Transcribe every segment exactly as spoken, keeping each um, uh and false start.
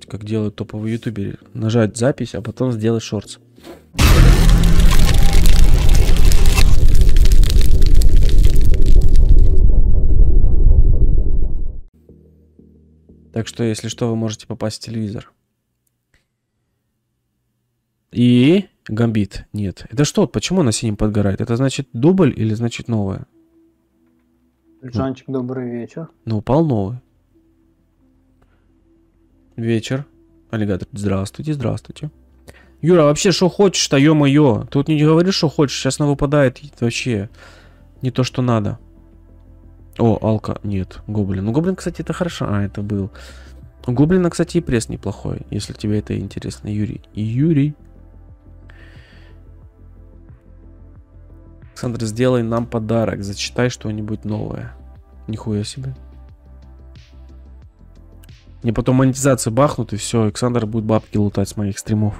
как делают топовые ютуберы. Нажать запись, а потом сделать шортс. Так что, если что, вы можете попасть в телевизор. И гамбит. Нет. Это что? Почему на синем подгорает? Это значит дубль или значит новое? Жанчик, добрый вечер. Ну, упал новый. Вечер. Аллигатор, здравствуйте, здравствуйте. Юра, вообще, что хочешь-то, ё-моё. Тут не говоришь, что хочешь. Сейчас она выпадает вообще не то, что надо. О, алка. Нет, гоблин. Ну, гоблин, кстати, это хорошо. А, это был. У гоблина, кстати, и пресс неплохой, если тебе это интересно, Юрий. Юрий. Александр, сделай нам подарок. Зачитай что-нибудь новое. Нихуя себе. Мне потом монетизацию бахнут, и все, Александр будет бабки лутать с моих стримов.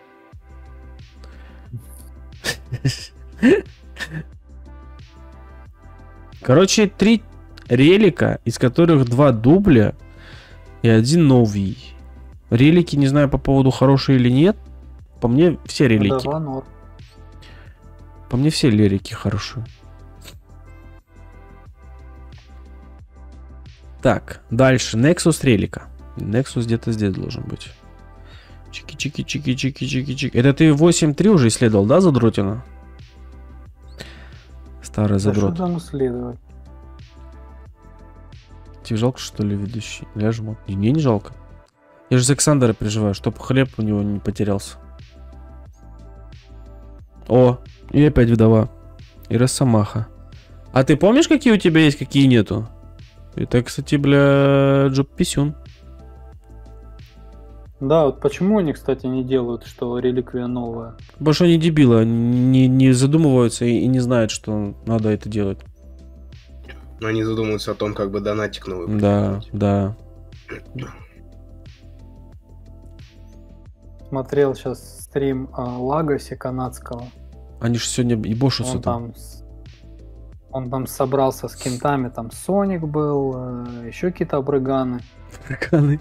Короче, три релика, из которых два дубля и один новый. Релики, не знаю по поводу хорошие или нет. По мне все релики. По мне все лирики хорошие. Так, дальше. Nexus релика. Nexus где-то здесь должен быть. Чики-чики-чики-чики-чики-чики. Это ты восемь три уже исследовал, да, задротина? Старый задрот. Что там исследовать? Тебе жалко, что ли, ведущий? Я жму. Мне не жалко. Я же за Александра переживаю, чтобы хлеб у него не потерялся. О, и опять вдова. И Росомаха. А ты помнишь, какие у тебя есть, какие нету? Это, кстати, бля, Джоб Писюн. Да, вот почему они, кстати, не делают, что реликвия новая? Потому что они дебилы, они не, не задумываются и, и не знают, что надо это делать. Но они задумываются о том, как бы донатик новый. Да, да. Смотрел сейчас стрим а, Лагоси канадского. Они же сегодня ебошутся он там. там. Он там собрался с кентами, там Соник был, э, еще какие-то абрыганы. Абрыганы.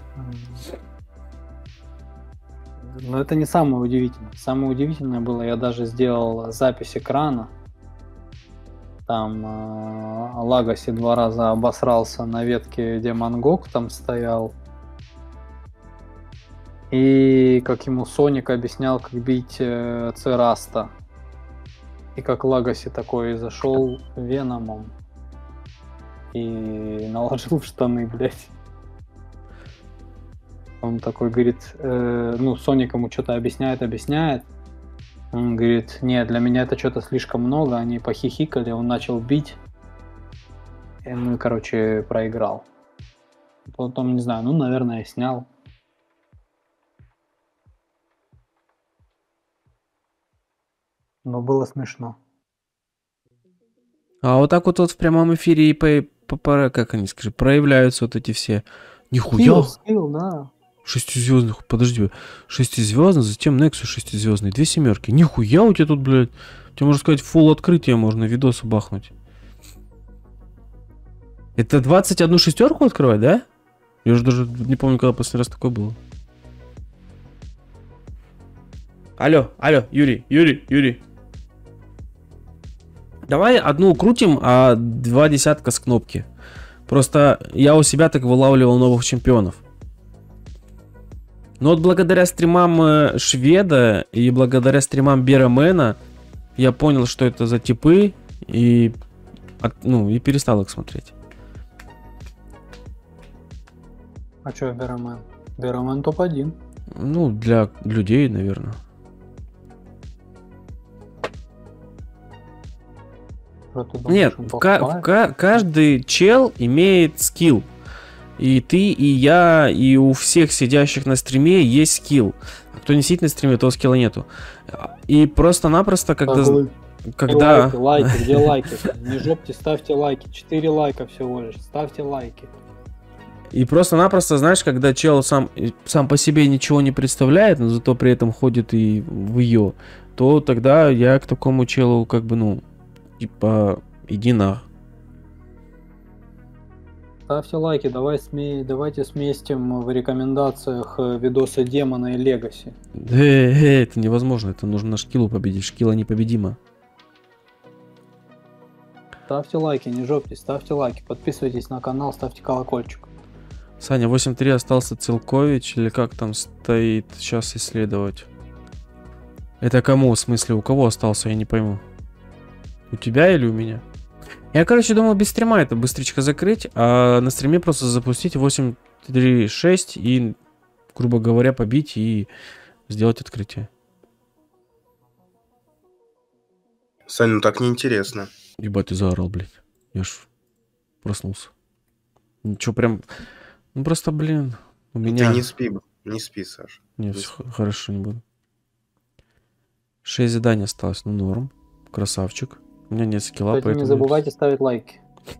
Но это не самое удивительное. Самое удивительное было, я даже сделал запись экрана. Там э, Лагоси два раза обосрался на ветке, где Мангок там стоял. И как ему Соник объяснял, как бить э, Цераста. И как Лагоси такой зашел Веномом и наложил в штаны, блядь. Он такой говорит, э, ну, Соник ему что-то объясняет, объясняет. Он говорит, нет, для меня это что-то слишком много. Они похихикали, он начал бить. И, ну, короче, проиграл. Потом, не знаю, ну, наверное, я снял. Но было смешно. А вот так вот, вот в прямом эфире и по, по, по, как они скажи, проявляются вот эти все. Нихуя. Скилл, скилл, да. Шестизвездных, подожди, шестизвездный, затем Nexus шестизвездный, две семерки. Нихуя у тебя тут, блядь. Тебе, можно сказать, фулл открытие можно видосы бахнуть. Это двадцать одну шестерку открывать, да? Я уже даже не помню, когда последний раз такое было. Алло, алло, Юрий, Юрий, Юрий. Давай одну крутим, а два десятка с кнопки. Просто я у себя так вылавливал новых чемпионов. Но вот благодаря стримам Шведа и благодаря стримам Берамена я понял, что это за типы, и, ну, и перестал их смотреть. А что Берамен? Берамен топ один. Ну, для людей, наверное. Нет, в в каждый чел имеет скилл. И ты, и я, и у всех сидящих на стриме есть скилл. А кто не сидит на стриме, того скилла нету. И просто-напросто, когда... Ага. когда... Лайки, лайки, где лайки? Не жопьте, ставьте лайки. четыре лайка всего лишь. Ставьте лайки. И просто-напросто, знаешь, когда чел сам, сам по себе ничего не представляет, но зато при этом ходит и в ее, то тогда я к такому челу как бы, ну, типа, иди на. Ставьте лайки, давай сме... давайте сместим в рекомендациях э, видосы Демона и Легаси. Эй, эй, это невозможно, это нужно Шкилу победить. Шкила непобедима. Ставьте лайки, не жопьтесь, ставьте лайки, подписывайтесь на канал, ставьте колокольчик. Саня, восемь три остался Целкович, или как там стоит, сейчас исследовать. Это кому, в смысле, у кого остался, я не пойму. У тебя или у меня? Я, короче, думал без стрима это быстречко закрыть, а на стриме просто запустить восемь три шесть и, грубо говоря, побить и сделать открытие. Саня, ну так неинтересно. Ебать, ты заорал, блядь. Я ж проснулся. Ничего прям... Ну просто, блин, у меня... Ты не спи, не спи, Саша. Нет, все хорошо, не буду. шесть заданий осталось, ну норм. Красавчик. У меня нет скилла, Кстати, поэтому... не забывайте ставить лайки.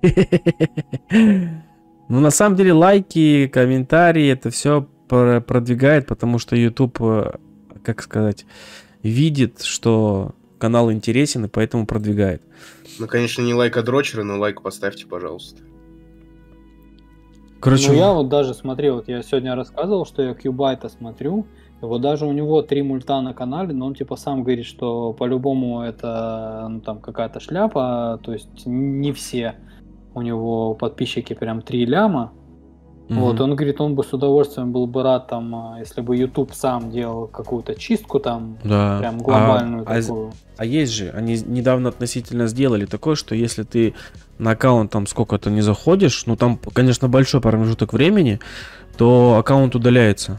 Ну, на самом деле, лайки, комментарии, это все продвигает, потому что YouTube, как сказать, видит, что канал интересен, и поэтому продвигает. Ну, конечно, не лайк от дрочера, но лайк поставьте, пожалуйста. Короче, Ну, я вот даже, смотри, вот я сегодня рассказывал, что я Кьюбайта смотрю, и вот даже у него три мульта на канале, но он типа сам говорит, что по-любому это, ну, там какая-то шляпа, то есть не все у него подписчики прям три ляма. Мгм. Вот, он говорит, он бы с удовольствием был бы рад там, если бы YouTube сам делал какую-то чистку там, да. прям глобальную А, а, такую. а есть же, они недавно относительно сделали такое, что если ты на аккаунт там сколько-то не заходишь, ну там, конечно, большой промежуток времени, то аккаунт удаляется.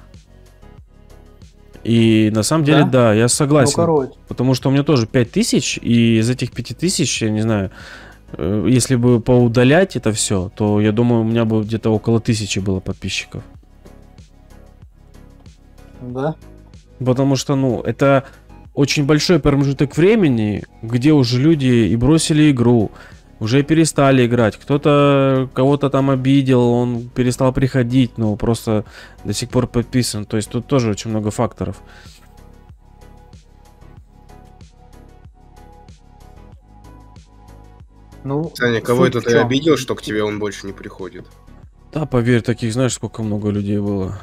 И на самом деле, Да? да, я Ну, согласен. короче. Потому что у меня тоже пять тысяч, и из этих пяти тысяч, я не знаю, э, если бы поудалять это все, то я думаю, у меня бы где-то около тысячи было подписчиков. Да? Потому что, ну, это очень большой промежуток времени, где уже люди и бросили игру, уже перестали играть. Кто-то кого-то там обидел, он перестал приходить, но просто до сих пор подписан. То есть тут тоже очень много факторов. Ну, Саня, кого суть это в ты чём? обидел, что к тебе он больше не приходит? Да, поверь, таких знаешь, сколько много людей было.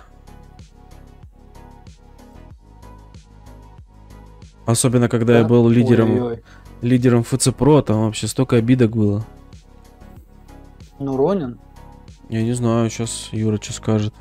Особенно, когда я Да? был лидером, Ой-ой-ой. лидером эф цэ Pro, там вообще столько обидок было. Ну, Ронин. Я не знаю, сейчас Юра что скажет.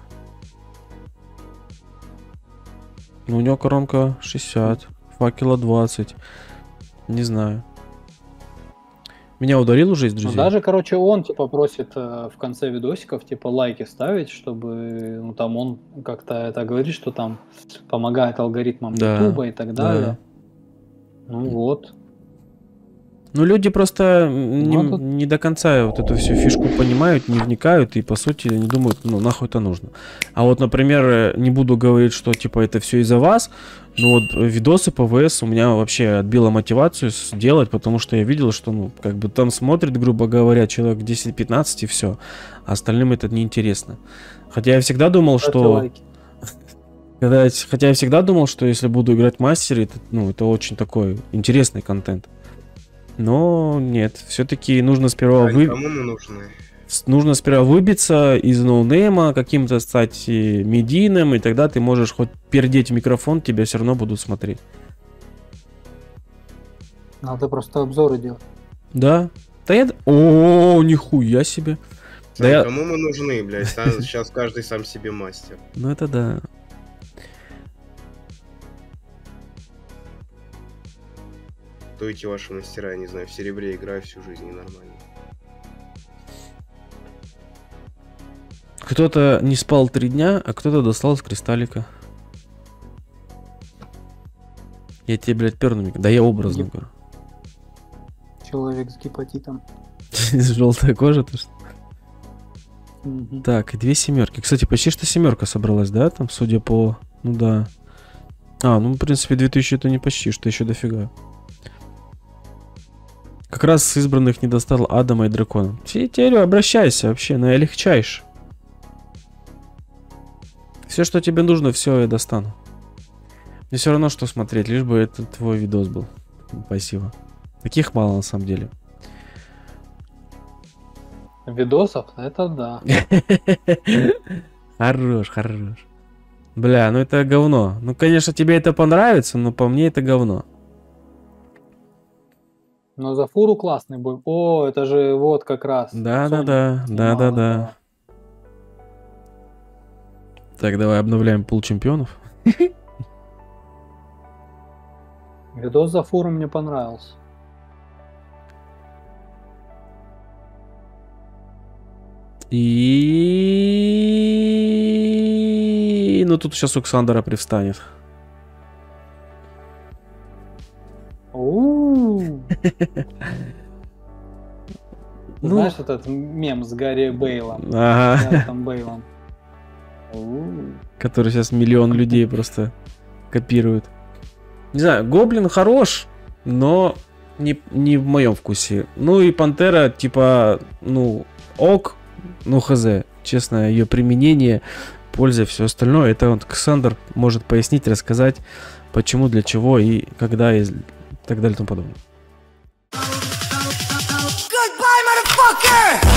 Ну, у него коронка шестьдесят, факела двадцать. Не знаю. Меня удалил уже из Ну, друзей? даже, короче, он, типа, просит э, в конце видосиков, типа, лайки ставить, чтобы, ну, там, он как-то это говорит, что там помогает алгоритмам Да, Ютуба и так да. далее. Ну, вот. Ну, люди просто не, Ну, тут- не до конца вот эту всю фишку понимают, не вникают и, по сути, не думают, ну, нахуй это нужно. А вот, например, э, не буду говорить, что, типа, это все из-за вас, но вот э, видосы по вэ эс у меня вообще отбило мотивацию сделать, потому что я видел, что, ну, как бы там смотрит, грубо говоря, человек десять-пятнадцать и все, а остальным это неинтересно. Хотя я всегда думал, Ставьте что... лайки. Когда, я- хотя я всегда думал, что если буду играть в мастере, это, ну, это очень такой интересный контент. Но нет, все-таки нужно сперва Ань, вы... кому мы нужны? с- нужно сперва выбиться из ноунейма, каким-то стать э, медийным, и тогда ты можешь хоть пердеть в микрофон, тебя все равно будут смотреть. Надо просто обзоры делать. Да? Да я... О, нихуя себе. Да Саня, я- кому мы нужны, блядь? Са- Сейчас каждый сам себе мастер. Ну это да. То эти ваши мастера, я не знаю, в серебре играю всю жизнь, ненормально. Кто-то не спал три дня, а кто-то достал с кристаллика. Я тебе, блядь, перну мик- Да я образно Еп. говорю. Человек с гепатитом. Желтая кожа, то что? Мгм. Так, и две семерки. Кстати, почти что семерка собралась, да? Там, судя по... Ну да. А, ну, в принципе, две тысячи это не почти, что еще дофига. Как раз с избранных не достал Адама и Дракона. Теперь обращайся вообще, наилегчайше. Все, что тебе нужно, все я достану. Мне все равно, что смотреть, лишь бы это твой видос был. Спасибо. Таких мало на самом деле. Видосов? Это да. Хорош, хорош. Бля, ну это говно. Ну, конечно, тебе это понравится, но по мне это говно. Но за фуру классный бой. О, это же вот как раз. Да, да, Соник да, да, снимал да, этого. да. Так, давай обновляем пул чемпионов. Видос за фуру мне понравился. И... Ну, тут сейчас Оксандра привстанет. У-у-у. Ну. Знаешь этот мем с Гарри Бейлом? Ага. Гарретом Бейлом. У-у-у. Который сейчас миллион людей просто копируют. Не знаю, Гоблин хорош, но не, не в моем вкусе. Ну и Пантера, типа, ну, ок, ну хз. Честно, ее применение, польза, все остальное, это вот Ксандр может пояснить, рассказать, почему, для чего и когда и так далее и тому подобное. Goodbye, motherfucker!